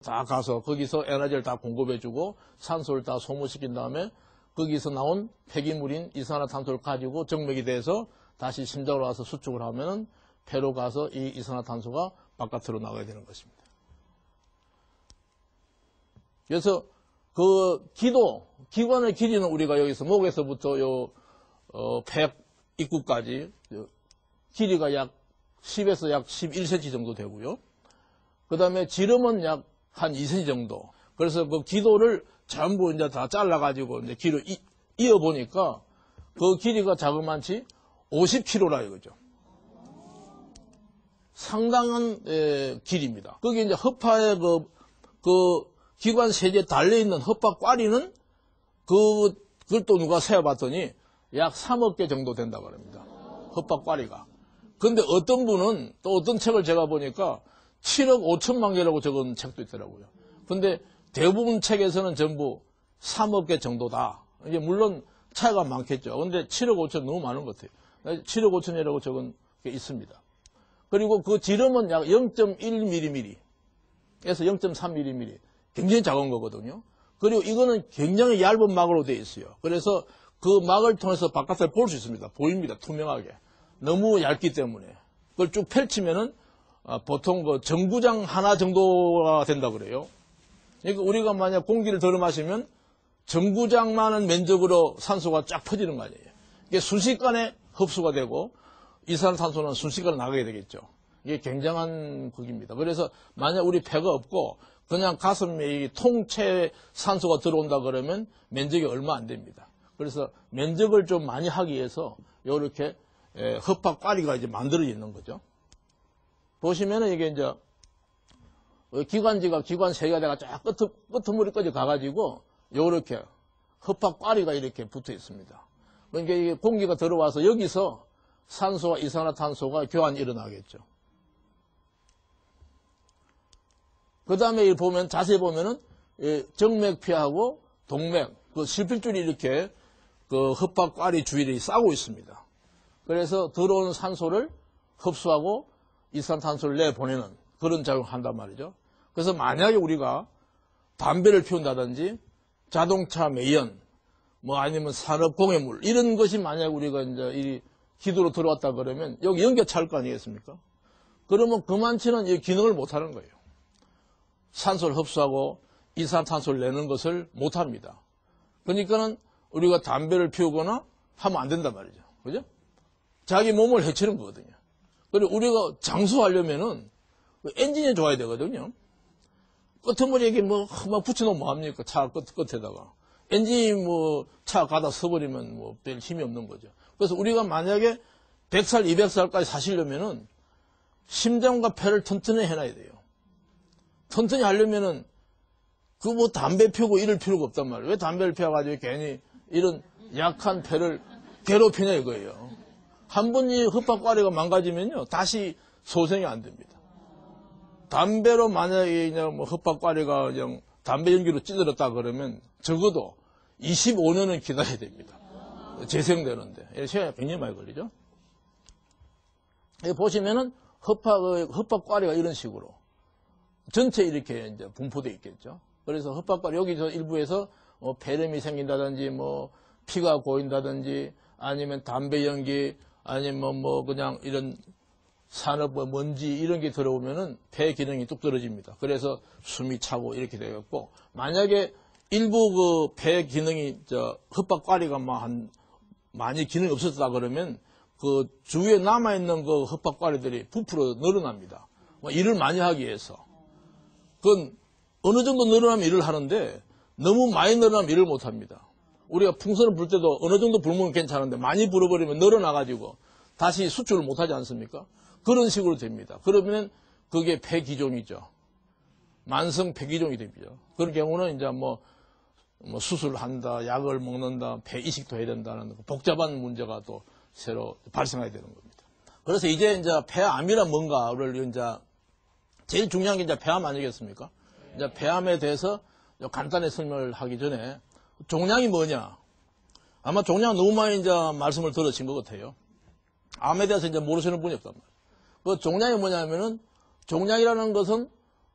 다 가서 거기서 에너지를 다 공급해주고 산소를 다 소모시킨 다음에 거기서 나온 폐기물인 이산화탄소를 가지고 정맥이 돼서 다시 심장으로 와서 수축을 하면은 폐로 가서 이 이산화탄소가 바깥으로 나가야 되는 것입니다. 그래서 그 기관의 길이는 우리가 여기서 목에서부터 폐 입구까지 길이가 약 10에서 약 11cm 정도 되고요. 그 다음에 지름은 약 한 2cm 정도. 그래서 그 기도를 전부 이제 다 잘라가지고 이제 길을 이어보니까 그 길이가 자그만치 50km라 이거죠. 상당한 길입니다. 거기 이제 허파의 그 기관 세제에 달려있는 허파 꽈리는 그걸 또 누가 세어봤더니 약 3억 개 정도 된다고 합니다. 허파 꽈리가. 근데 어떤 분은 또 어떤 책을 제가 보니까 7억 5천만 개라고 적은 책도 있더라고요. 근데 대부분 책에서는 전부 3억 개 정도다. 이게 물론 차이가 많겠죠. 근데 7억 5천 너무 많은 것 같아요. 7억 5천이라고 적은 게 있습니다. 그리고 그 지름은 약 0.1mm에서 0.3mm. 굉장히 작은 거거든요. 그리고 이거는 굉장히 얇은 막으로 되어 있어요. 그래서 그 막을 통해서 바깥을 볼 수 있습니다. 보입니다. 투명하게. 너무 얇기 때문에. 그걸 쭉 펼치면은 보통 그 정구장 하나 정도가 된다 그래요. 그러니까 우리가 만약 공기를 덜어 마시면 정구장만한 면적으로 산소가 쫙 퍼지는 거 아니에요. 이게 순식간에 흡수가 되고 이산화탄소는 순식간에 나가게 되겠죠. 이게 굉장한 극입니다. 그래서 만약 우리 폐가 없고 그냥 가슴에 통째 산소가 들어온다 그러면 면적이 얼마 안 됩니다. 그래서 면적을 좀 많이 하기 위해서 이렇게 허파 꽈리가 이제 만들어져 있는 거죠. 보시면은 이게 이제 기관지가 기관 세 개가 쫙 끄트머리까지 가가지고 요렇게 허파 꽈리가 이렇게 붙어 있습니다. 그러니까 이게 공기가 들어와서 여기서 산소와 이산화탄소가 교환이 일어나겠죠. 그 다음에 보면 자세히 보면은 정맥피하고 동맥, 그 실핏줄이 이렇게 그 허파 꽈리 주위를 싸고 있습니다. 그래서 들어오는 산소를 흡수하고 이산탄소를 내보내는 그런 작용을 한단 말이죠. 그래서 만약에 우리가 담배를 피운다든지 자동차 매연, 뭐 아니면 산업공해물 이런 것이 만약 우리가 이제 이 기도로 들어왔다 그러면 여기 연기가 찰 거 아니겠습니까? 그러면 그만치는 이 기능을 못 하는 거예요. 산소를 흡수하고 이산탄소를 내는 것을 못 합니다. 그러니까는 우리가 담배를 피우거나 하면 안 된단 말이죠. 그죠? 자기 몸을 해치는 거거든요. 그리고 우리가 장수하려면은 엔진이 좋아야 되거든요. 끄트머리에 이게 막 붙여놓으면 뭐합니까? 차 끝에다가. 엔진이 차 가다 서버리면 별 힘이 없는 거죠. 그래서 우리가 만약에 100살, 200살까지 사시려면은 심장과 폐를 튼튼히 해놔야 돼요. 튼튼히 하려면은 담배 피우고 이럴 필요가 없단 말이에요. 왜 담배를 피워가지고 괜히 이런 약한 폐를 괴롭히냐 이거예요. 한 번 이 흡합과리가 망가지면요 다시 소생이 안 됩니다. 담배로 만약에 흡합과리가 그냥 담배 연기로 찌들었다 그러면 적어도 25년은 기다려야 됩니다. 재생되는데 시간이 굉장히 많이 걸리죠. 여기 보시면은 흡합과리가 이런 식으로 전체 이렇게 이제 분포되어 있겠죠. 그래서 흡합과리 여기서 일부에서 폐렴이 생긴다든지 피가 고인다든지 아니면 담배 연기 아니면 그냥 이런 산업 먼지 이런 게 들어오면은 폐 기능이 뚝 떨어집니다. 그래서 숨이 차고 이렇게 되겠고 만약에 일부 그 폐 기능이 흡합과리가 많이 기능이 없었다 그러면 그 주위에 남아있는 그 흡합과리들이 부풀어 늘어납니다. 일을 많이 하기 위해서. 그건 어느 정도 늘어나면 일을 하는데 너무 많이 늘어나면 일을 못 합니다. 우리가 풍선을 불 때도 어느 정도 불면 괜찮은데 많이 불어버리면 늘어나가지고 다시 수출을 못 하지 않습니까? 그런 식으로 됩니다. 그러면 그게 폐기종이죠. 만성 폐기종이 됩니다. 그런 경우는 이제 수술한다, 약을 먹는다, 폐 이식도 해야 된다는 복잡한 문제가 또 새로 발생하게 되는 겁니다. 그래서 이제 폐암이란 뭔가를 이제 제일 중요한 게 이제 폐암 아니겠습니까? 이제 폐암에 대해서 간단히 설명을 하기 전에 종양이 뭐냐? 아마 종양 너무 많이 이제 말씀을 들으신 것 같아요. 암에 대해서 이제 모르시는 분이 없단 말이에요. 그 종양이 뭐냐면은 종양이라는 것은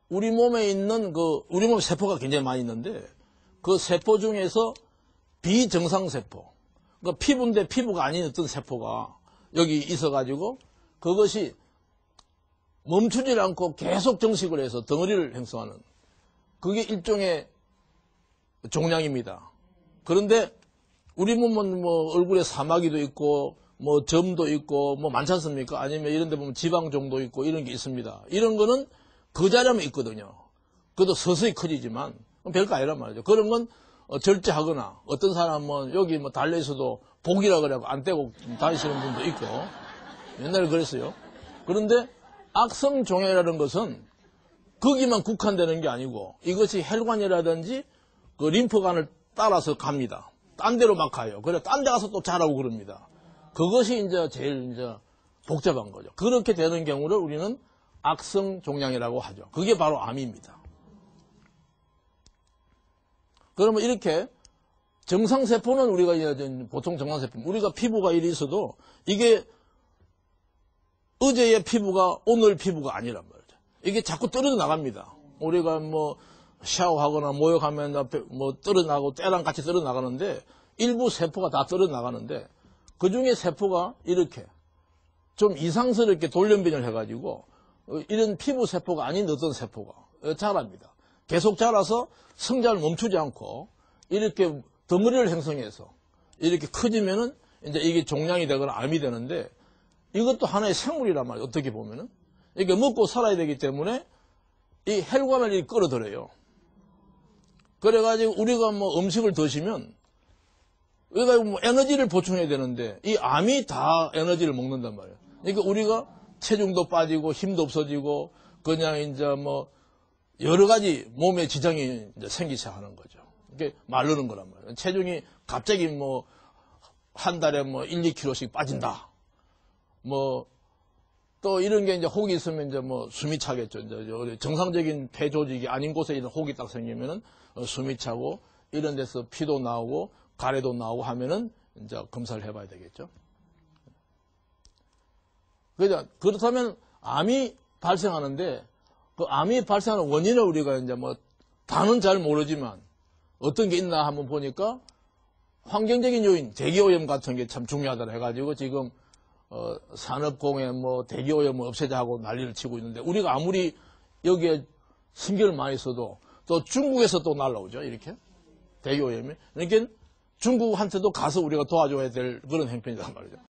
우리 몸에 있는 우리 몸에 세포가 굉장히 많이 있는데, 그 세포 중에서 비정상세포, 그러니까 피부인데 피부가 아닌 어떤 세포가 여기 있어가지고, 그것이 멈추질 않고 계속 정식을 해서 덩어리를 형성하는, 그게 일종의 종양입니다. 그런데 우리 몸은 뭐 얼굴에 사마귀도 있고, 뭐 점도 있고, 뭐 많지 않습니까? 아니면 이런 데 보면 지방종도 있고 이런 게 있습니다. 이런 거는 그 자리에만 있거든요. 그것도 서서히 커지지만 별거 아니란 말이죠. 그런 건 절제하거나, 어떤 사람은 여기 뭐 달려있어도 복이라 그래고 안 떼고 다니시는 분도 있고, 옛날에 그랬어요. 그런데 악성종양이라는 것은 거기만 국한되는 게 아니고, 이것이 혈관이라든지 그 림프관을 따라서 갑니다. 딴 데로 막 가요. 그래, 딴 데 가서 또 자라고 그럽니다. 그것이 이제 제일 이제 복잡한 거죠. 그렇게 되는 경우를 우리는 악성종양이라고 하죠. 그게 바로 암입니다. 그러면 이렇게 정상세포는 우리가 이제 보통 정상세포, 우리가 피부가 이리 있어도 이게 어제의 피부가 오늘 피부가 아니란 말이죠. 이게 자꾸 떨어져 나갑니다. 우리가 뭐 샤워하거나 목욕하면 뭐 떨어나가고 때랑 같이 떨어져 나가는데, 일부 세포가 다 떨어져 나가는데, 그 중에 세포가 이렇게 좀 이상스럽게 돌연변을 해가지고 이런 피부 세포가 아닌 어떤 세포가 자랍니다. 계속 자라서 성장을 멈추지 않고 이렇게 덩어리를 형성해서 이렇게 커지면은 이제 이게 종양이 되거나 암이 되는데, 이것도 하나의 생물이란 말이에요. 어떻게 보면은 이게 먹고 살아야 되기 때문에 이 혈관을 이렇게 끌어들여요. 그래가지고 우리가 뭐 음식을 드시면 우리가 뭐 에너지를 보충해야 되는데, 이 암이 다 에너지를 먹는단 말이에요. 그러니까 우리가 체중도 빠지고 힘도 없어지고 그냥 이제 뭐 여러 가지 몸에 지장이 이제 생기기 시작하는 거죠. 이게 마르는 거란 말이에요. 체중이 갑자기 뭐 한 달에 뭐 1, 2kg씩 빠진다. 뭐 또 이런 게 이제 혹이 있으면 이제 뭐 숨이 차겠죠. 이제 정상적인 폐 조직이 아닌 곳에 이런 혹이 딱 생기면은 숨이 차고, 이런 데서 피도 나오고 가래도 나오고 하면은 이제 검사를 해봐야 되겠죠. 그렇다면 암이 발생하는데, 그 암이 발생하는 원인을 우리가 이제 뭐 다는 잘 모르지만 어떤 게 있나 한번 보니까, 환경적인 요인, 대기오염 같은 게 참 중요하다 해가지고 지금 산업공해 뭐 대기오염을 없애자 하고 난리를 치고 있는데, 우리가 아무리 여기에 신경을 많이 써도 또 중국에서 또 날라오죠. 이렇게 대기오염이. 그러니까 중국한테도 가서 우리가 도와줘야 될 그런 형편이란 말이죠.